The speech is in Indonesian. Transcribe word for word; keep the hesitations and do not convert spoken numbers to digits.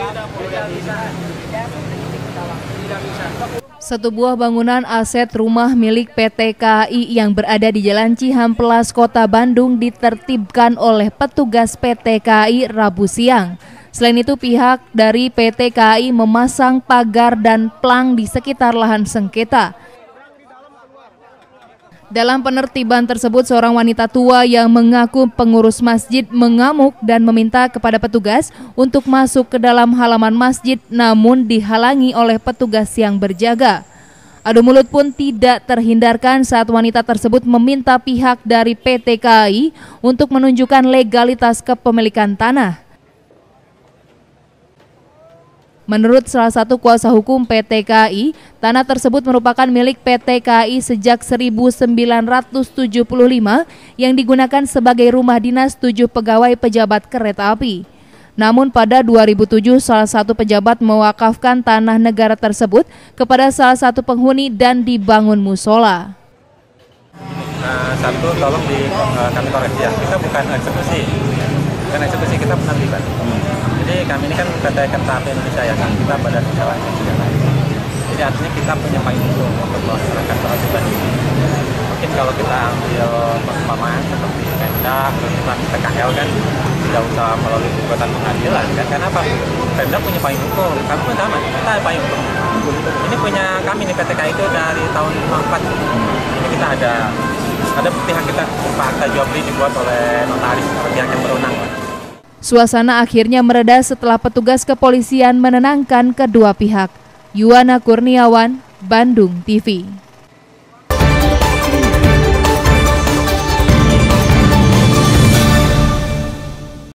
Satu buah bangunan aset rumah milik P T K A I yang berada di Jalan Cihampelas, Kota Bandung ditertibkan oleh petugas P T K A I Rabu siang. Selain itu, pihak dari P T K A I memasang pagar dan plang di sekitar lahan sengketa. Dalam penertiban tersebut, seorang wanita tua yang mengaku pengurus masjid mengamuk dan meminta kepada petugas untuk masuk ke dalam halaman masjid, namun dihalangi oleh petugas yang berjaga. Adu mulut pun tidak terhindarkan saat wanita tersebut meminta pihak dari P T K A I untuk menunjukkan legalitas kepemilikan tanah. Menurut salah satu kuasa hukum P T K A I, tanah tersebut merupakan milik P T K A I sejak seribu sembilan ratus tujuh puluh lima yang digunakan sebagai rumah dinas tujuh pegawai pejabat kereta api. Namun pada dua ribu tujuh, salah satu pejabat mewakafkan tanah negara tersebut kepada salah satu penghuni dan dibangun musola. Nah, satu, tolong di uh, kami koreksi ya, kita bukan eksekusi, bukan eksekusi, kita penertiban. Jadi kami ini kan P T Kereta Api Indonesia ya kan, kita badan usaha negara. Jadi artinya kita punya payung hukum untuk melaksanakan penertiban ini. Mungkin kalau kita ambil perumpamaan seperti Pemda, perumpamaan P K L kan tidak usah melalui gugatan pengadilan kan, karena apa? Pemda punya payung hukum, kami pun sama, kita ada payung hukum. Ini punya kami nih P T K itu dari tahun lima puluh empat. Ini kita ada ada pihak kita fakta jual beli dibuat oleh notaris atau pihak yang berwenang. Suasana akhirnya mereda setelah petugas kepolisian menenangkan kedua pihak. Yuwana Kurniawan, Bandung T V.